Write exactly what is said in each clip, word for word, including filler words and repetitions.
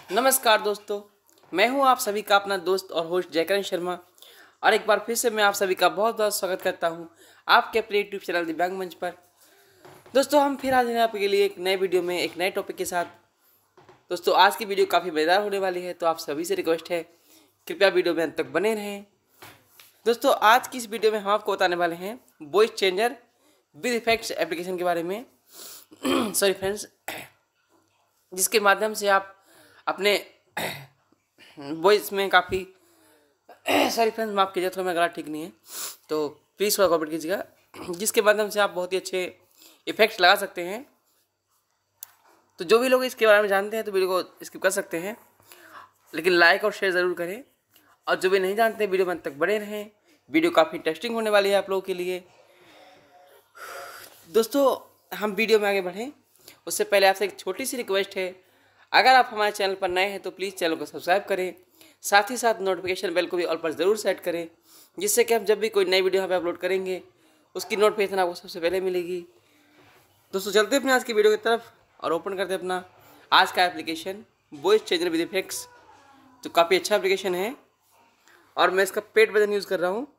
नमस्कार दोस्तों, मैं हूं आप सभी का अपना दोस्त और होस्ट जयकरण शर्मा। और एक बार फिर से मैं आप सभी का बहुत बहुत स्वागत करता हूं आपके अपने यूट्यूब चैनल दिव्यांग मंच पर। दोस्तों, हम फिर हाजिर हैं आपके लिए एक नए वीडियो में एक नए टॉपिक के साथ। दोस्तों, आज की वीडियो काफ़ी मज़ेदार होने वाली है, तो आप सभी से रिक्वेस्ट है कृपया वीडियो में अंत तक बने रहें। दोस्तों, आज की इस वीडियो में हम आपको बताने वाले हैं voice changer with effects application के बारे में। सॉरी फ्रेंड्स, जिसके माध्यम से आप अपने वॉइस में काफ़ी सॉरी फ्रेंड्स, माफ़ कीजिए, थोड़ा मेरा गला ठीक नहीं है, तो प्लीज़ थोड़ा कॉपरेट कीजिएगा। जिसके माध्यम से आप बहुत ही अच्छे इफेक्ट्स लगा सकते हैं। तो जो भी लोग इसके बारे में जानते हैं तो वीडियो को स्किप कर सकते हैं, लेकिन लाइक और शेयर ज़रूर करें। और जो भी नहीं जानते वीडियो में अंत तक बने रहें, वीडियो काफ़ी इंटरेस्टिंग होने वाली है आप लोगों के लिए। दोस्तों, हम वीडियो में आगे बढ़ें उससे पहले आपसे एक छोटी सी रिक्वेस्ट है। अगर आप हमारे चैनल पर नए हैं तो प्लीज़ चैनल को सब्सक्राइब करें, साथ ही साथ नोटिफिकेशन बेल को भी ऑल पर ज़रूर सेट करें, जिससे कि हम जब भी कोई नई वीडियो यहाँ पे अपलोड करेंगे उसकी नोटिफिकेशन आपको सबसे पहले मिलेगी। दोस्तों, चलते हैं अपने आज की वीडियो की तरफ और ओपन करते हैं अपना आज का application voice changer with effects. तो काफ़ी अच्छा एप्लीकेशन है और मैं इसका पेड वर्जन यूज़ कर रहा हूँ।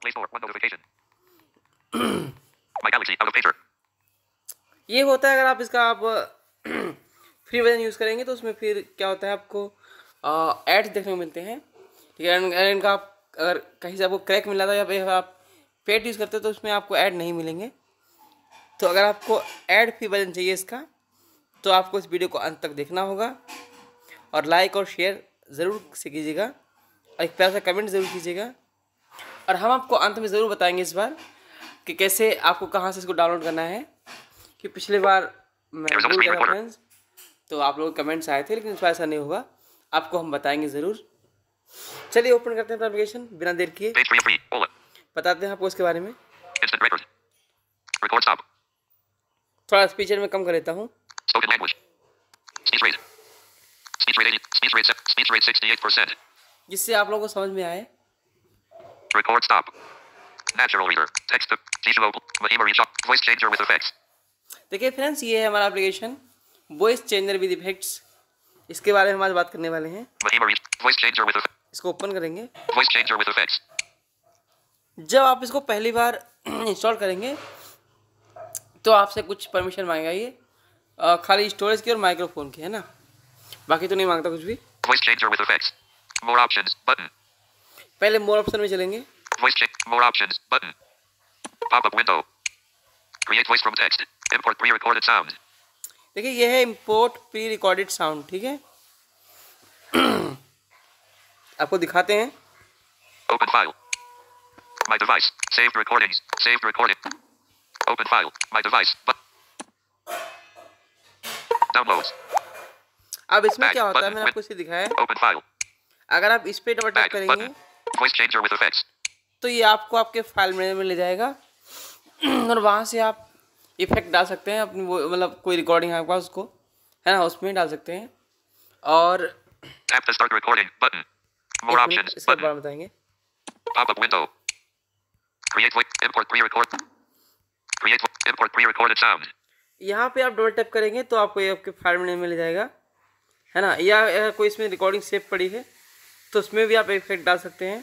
ये होता है अगर आप इसका आप फ्री वर्जन यूज़ करेंगे तो उसमें फिर क्या होता है, आपको एड्स देखने को मिलते हैं। ठीक है, अगर इनका आप अगर कहीं से आपको क्रैक मिला था या फिर आप पेड यूज़ करते हो तो उसमें आपको ऐड नहीं मिलेंगे। तो अगर आपको ऐड फ्री वर्जन चाहिए इसका तो आपको इस वीडियो को अंत तक देखना होगा और लाइक और शेयर ज़रूर से कीजिएगा और एक प्यारा सा कमेंट ज़रूर कीजिएगा। और हम आपको अंत में ज़रूर बताएंगे इस बार कि कैसे आपको कहाँ से इसको डाउनलोड करना है, कि पिछले बार मैं भूल गया था फ्रेंड्स, तो आप लोग कमेंट्स आए थे, लेकिन इस बार ऐसा नहीं होगा, आपको हम बताएंगे ज़रूर। चलिए ओपन करते हैं एप्लीकेशन बिना देर किए, बताते हैं आपको इसके बारे में। थोड़ा स्पीच में कम कर लेता हूँ। जिससे आप लोगों को समझ में आए। Record stop. Natural reader. Text. Memory shop. Voice changer with effects. देखिए फ्रेंड्स, ये है हमारा application voice changer with effects. इसके बारे में हम आज बात करने वाले हैं। Voice changer with effects. इसको ओपन करेंगे। Voice changer with effects. जब आप इसको पहली बार इंस्टॉल करेंगे तो आपसे कुछ परमिशन मांगेगा ये, आ, खाली स्टोरेज की और माइक्रोफोन की, है ना, बाकी तो नहीं मांगता कुछ भी। Voice changer with effects. More options button. पहले मोर ऑप्शन में चलेंगे। Voice change. More options button. Pop-up window. Create voice from text. Import pre-recorded sound. देखिए, ये है इंपोर्ट प्री रिकॉर्डेड साउंड। ठीक है, आपको दिखाते हैं। Open file. My device. Saved recordings. Saved recording. Open file. My device. But. Downloads. अब इसमें क्या होता है, मैंने आपको इसे दिखाया है। Open file. अगर आप इस पे डबल टैप करेंगे Voice changer with effects. तो ये आपको आपके फाइल मैनेजर में ले जाएगा और वहाँ से आप इफेक्ट डाल सकते हैं अपनी, वो मतलब कोई रिकॉर्डिंग आपके पास उसको, है ना, उसमें डाल सकते हैं। और Tap to start recording button. More options इसके button. बारे में बताएंगे। Pop-up window. Create voice. Import pre-record. Create vo- import pre-recorded sound. यहाँ पे आप डबल टैप करेंगे तो आपको ये आपके फाइल मैनेजर में ले जाएगा, है ना। या अगर कोई इसमें रिकॉर्डिंग सेव पड़ी है तो उसमें भी आप इफेक्ट डाल सकते हैं,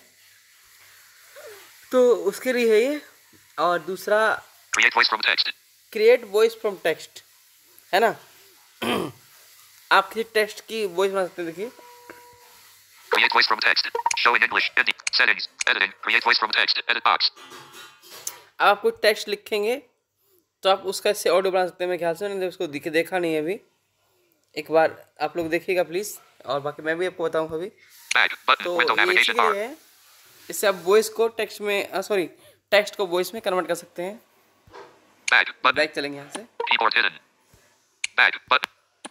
तो उसके लिए है ये। और दूसरा Create voice from text. Create voice from text, है ना। आप किसी टेक्स्ट की वॉइस बना सकते हैं। देखिए, Create voice from text. Show in English. Ending. Settings. Editing. Create voice from text. Edit box. अब आप कुछ टेक्स्ट लिखेंगे तो आप उसका इससे ऑडियो बना सकते हैं। मेरे ख्याल से मैंने उसको दिखे देखा नहीं है अभी, एक बार आप लोग देखिएगा प्लीज़, और बाकी मैं भी आपको बताऊँ कभी। Back button. तो Window ये इसी navigation के bar. लिए है, इससे आप वॉइस को टेक्स्ट में सॉरी टेक्स्ट को वॉइस में कन्वर्ट कर सकते हैं। Back button. बैक चलेंगे यहाँ से। Keyboard hidden. Back button.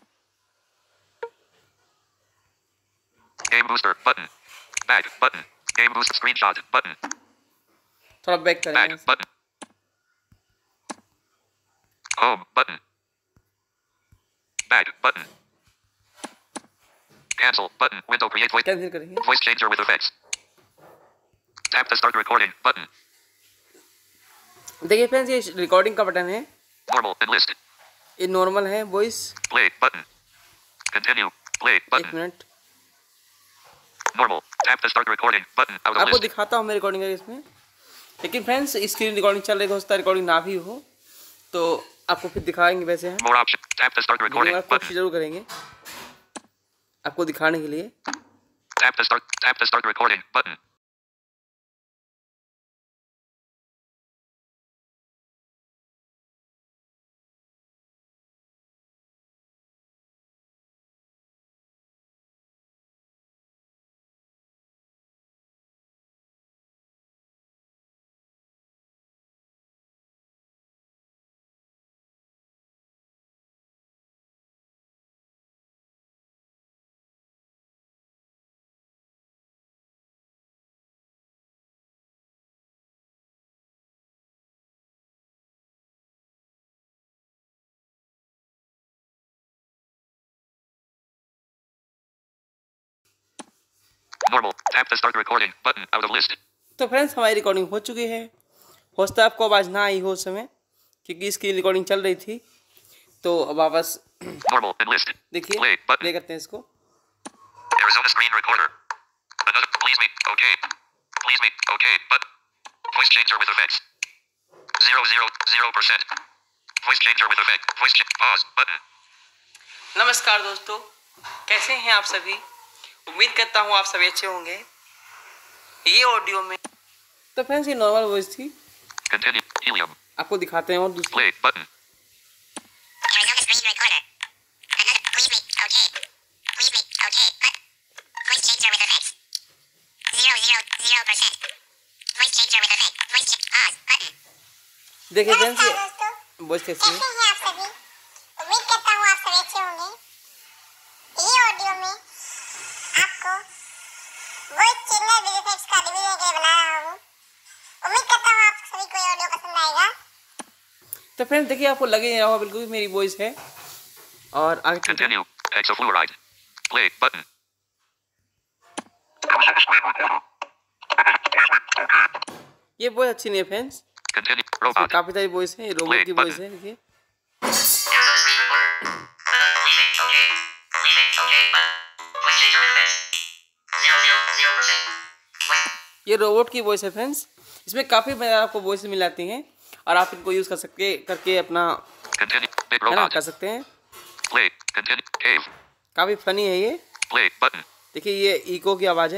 Game booster button. Back button. Game boost screenshot button. थोड़ा बैक करेंगे Back यहाँ से। button. Home button. Back button. Cancel button. Window create voice. Cancel करेंगे। Voice changer with effects. Tap to start recording button. देखिए friends, ये recording का button है, Normal enlist. ये नॉर्मल है voice. Play button. Continue. Play एक button. मिनट, Normal. Tap the start recording button out of आपको list. दिखाता हूँ मैं रिकॉर्डिंग है इसमें, लेकिन फ्रेंड्स स्क्रीन रिकॉर्डिंग चल रही है, हो सकता है रिकॉर्डिंग ना भी हो, तो आपको फिर दिखाएंगे वैसे हम। More option. Tap the start recording आपको button. कोशिश जरूर करेंगे आपको दिखाने के लिए। Tap the start. Tap the start recording button. Normal. Tap the start recording button out of list. तो फ्रेंड्स हमारी रिकॉर्डिंग हो चुकी है। हो सकता है आपको आवाज़ ना आई हो उस समय, क्योंकि इसकी रिकॉर्डिंग चल रही थी। तो अब वापस Normal and list. देखिए, Play button. प्ले करते हैं इसको। Arizona screen recorder. Another. Please me. Okay. Please me. Okay. But voice changer with effects. Zero zero zero percent. Voice changer with effect. Voice ch- pause button. नमस्कार दोस्तों, कैसे हैं आप सभी? उम्मीद करता हूँ आप सभी अच्छे होंगे। ये ऑडियो में तो फ्रेंड्स ये नॉर्मल वॉइस थी, Continue. Helium. आपको दिखाते हैं और दूसरी। Play button. Arizona screen recorder. Another. Please me. Okay. Please me. Okay. But voice changer with effects. Zero zero zero percent. Voice changer with effect. Voice ch- pause button. देखिए friends नमस्कार ये दोस्तों, voice कैसी है। कैसे हैं आप सभी? उम्मीद करता हूँ आप सभी अच्छे होंगे। ये ऑडियो में आपको वॉइस चेंजर विद इफेक्ट्स का रिव्यू देने के लिए बना रहा हूँ। उम्मीद करता हूँ आप सभी को ये ऑडियो पसंद आएगा। तो फ्रेंड्स देखिए, आपको लगे नहीं रहा होगा बिल्कुल भी मेरी वॉइस है। और आगे चलते हैं। Continue. Hexafluoride. Play button. ये वॉइस अच्छी नहीं है फ्रेंड्स, Continue. इसमें Robot. काफी सारी वॉइस है, रोबोट Play की button. वॉइस है। देखिए ये रोबोट की वॉइस है फ्रेंड्स, इसमें काफी मजा आपको वॉइस मिल जाती हैं और आप इनको यूज कर सकते करके अपना Continue. Big है ना robot. कर सकते हैं। Play. Continue. Cave. काफी फनी है ये। Play button. देखिए ये इको की आवाज है।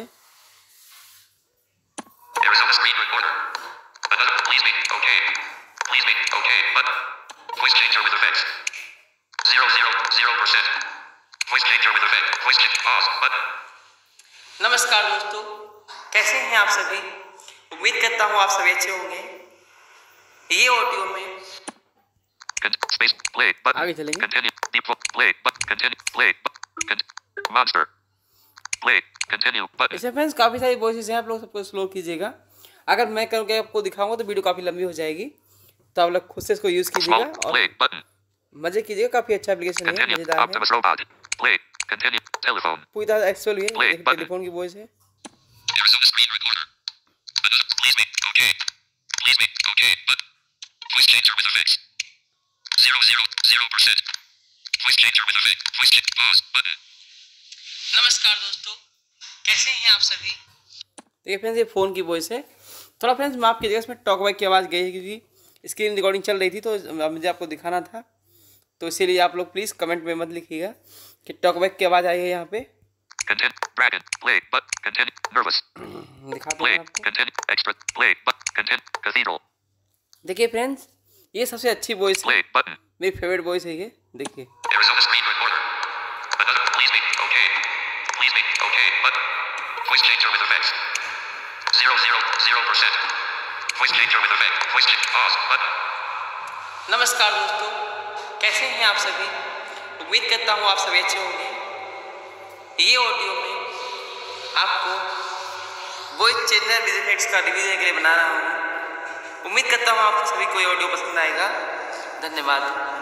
Arizona screen recorder. Another. Please me. Okay. Please me. Okay. But voice changer with effects. Zero zero zero percent. Voice changer with effect. Voice change. Pause button. नमस्कार दोस्तों, कैसे हैं आप सभी? उम्मीद करता हूँ आप सभी अच्छे होंगे। ये ऑडियो में Con- space. Play button. आगे चलेंगे। Continue. Deep. Play. But continue. Play. But con- monster. Play. Continue. Button. इसमें फ्रेंड्स काफी सारी वॉइसेस हैं, आप लोग सबको स्लो कीजिएगा। अगर मैं करके आपको दिखाऊंगा तो वीडियो काफी लंबी हो जाएगी, तो आप लोग खुद से इसको यूज कीजिएगा Small. और Play button. मजे कीजिएगा। काफी अच्छा एप्लीकेशन है, Continue. मजेदार है, Optimus robot. Play. Continue. Telephone. पूरी तरह एक्चुअल है। Play देखिए button. टेलीफोन की वॉइस है। Arizona screen recorder. Another. Please me. Okay. Please me. Okay. But voice changer with effects. Zero zero zero percent. Voice changer with effect. Voice change. Pause button. नमस्कार दोस्तों, कैसे हैं आप सभी? देखिए फ्रेंड्स ये फ़ोन की वॉइस है। थोड़ा फ्रेंड्स माफ कीजिएगा, इसमें टॉक बैक की आवाज़ गई है क्योंकि स्क्रीन रिकॉर्डिंग चल रही थी, तो मुझे आपको दिखाना था, तो इसीलिए आप लोग प्लीज़ कमेंट में मत लिखिएगा कि टॉक बैक की आवाज़ आई है यहाँ पे। Continue. Dragon. Play. But continue. Nervous. दिखाते Play. हैं आपको। Continue. Extra. Play. But continue. Cathedral. देखिए फ्रेंड्स ये सबसे अच्छी वॉइस है, Play. Button. मेरी फेवरेट वॉइस है ये। देखिए Arizona screen recorder. Another. Please me. Okay. Please me. Okay. But voice changer with effects. Zero zero zero percent. Voice changer with effect. Voice change. Pause button. नमस्कार दोस्तों, कैसे हैं आप सभी? उम्मीद करता हूँ आप सभी अच्छे होंगे। ये ऑडियो में आपको वॉइस चेंजर विद इफेक्ट्स का रिव्यू देने के लिए बना रहा हूँ। उम्मीद करता हूँ आप सभी को ये ऑडियो पसंद आएगा। धन्यवाद।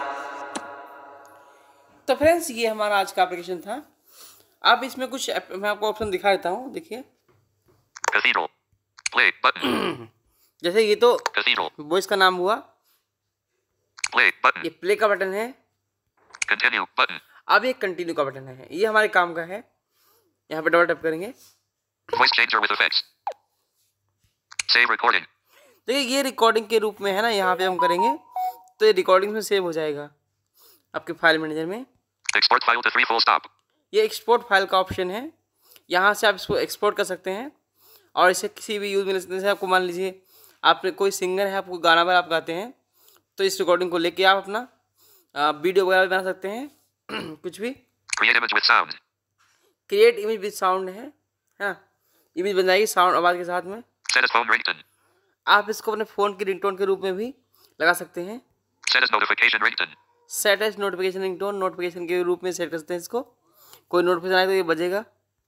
तो फ्रेंड्स ये हमारा आज का एप्लीकेशन था। आप इसमें कुछ मैं आपको ऑप्शन दिखा देता हूँ। देखिए Cathedral. Play button. जैसे ये तो Cathedral. वॉइस का नाम हुआ, Play button. ये प्ले का बटन है। Continue button. अब ये कंटिन्यू का बटन है, ये हमारे काम का है। यहाँ पे डबल टैप करेंगे Voice changer with effects. Save recording. देखिए ये रिकॉर्डिंग के रूप में है ना, यहाँ पे हम करेंगे तो ये रिकॉर्डिंग में सेव हो जाएगा आपके फाइल मैनेजर में। Export file to three full stop. ये एक्सपोर्ट फाइल का ऑप्शन है, यहाँ से आप इसको एक्सपोर्ट कर सकते हैं और इसे किसी भी यूज़ में ले सकते हैं। जैसे आपको मान लीजिए आपने कोई सिंगर है, आपको गाना वगैरह आप गाते हैं, तो इस रिकॉर्डिंग को लेके आप अपना वीडियो वगैरह भी बना सकते हैं कुछ भी। Create image with sound. Create image with sound है, हाँ इमेज बन जाएगी साउंड आवाज़ के साथ में। Set as phone ringtone. आप इसको अपने फ़ोन की रिंगटोन के रूप में भी लगा सकते हैं। Set as notification ringtone. Set as notification ringtone, notification के रूप में सेट कर सकते हैं इसको। कोई नोटिफिकेशन आए तो ये बजेगा।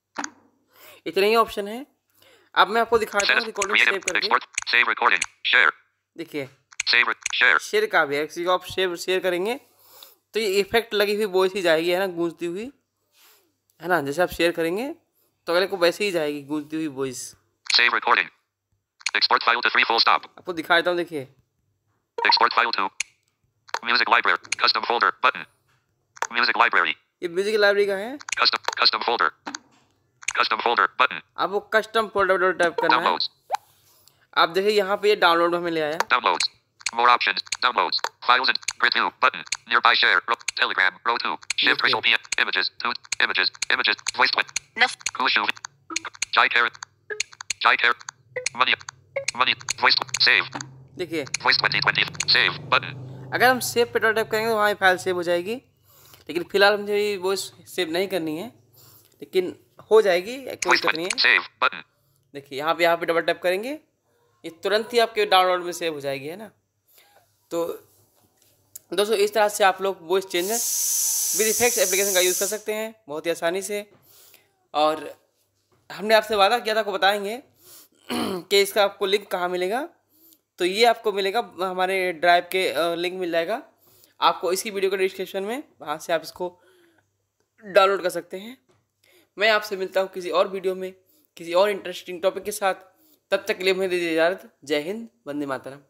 इतने ही ऑप्शन है। अब मैं आपको दिखाता Set हूँ as recording create save im- करके। export. Save recording. Share. देखिए Save. re- Share. शेयर का भी है, किसी को आप शेयर शेयर करेंगे तो ये इफेक्ट लगी हुई वॉइस ही जाएगी, है ना, गूंजती हुई, है ना। जैसे आप शेयर करेंगे तो अगले को वैसे ही जाएगी गूंजती हुई voice. Save recording. Export file to three full stop. आपको दिखा देता हूँ, देखिए Export file to music library. Custom folder button. Music library. ये म्यूजिक लाइब्रेरी का है। Custom custom folder. Custom folder button. आपको कस्टम फोल्डर टाइप करना है। Downloads. आप देखिए यहाँ पे ये डाउनलोड हमें ले आया। Downloads. More options. Downloads. Files and grid view button. Nearby share. Ro- Telegram. Row two. Shift Okay. result P M. Images. Two. Images. Images. Voice twin. Enough. Kushu. Jai Carrot. Jai Carrot. Money. Money. Voice. Save. देखिए Voice twenty twenty. Save button. अगर हम save पे type करेंगे तो वहाँ file save हो जाएगी, लेकिन फिलहाल मुझे वॉइस सेव नहीं करनी है, लेकिन हो जाएगी, कोई Voice दिक्कत नहीं twin. है। Save button. देखिए यहाँ पे यहाँ पे डबल टैप करेंगे, ये तुरंत ही आपके डाउनलोड में सेव हो जाएगी, है ना। तो दोस्तों इस तरह से आप लोग voice changer with effects application का यूज़ कर सकते हैं बहुत ही आसानी से। और हमने आपसे वादा किया था, आपको बताएंगे कि इसका आपको लिंक कहाँ मिलेगा। तो ये आपको मिलेगा हमारे ड्राइव के अ, लिंक मिल जाएगा आपको इसी वीडियो के डिस्क्रिप्शन में, वहाँ से आप इसको डाउनलोड कर सकते हैं। मैं आपसे मिलता हूँ किसी और वीडियो में किसी और इंटरेस्टिंग टॉपिक के साथ। तब तक के लिए मुझे दीजिए इजाज़त। जय हिंद, वंदे मातरम।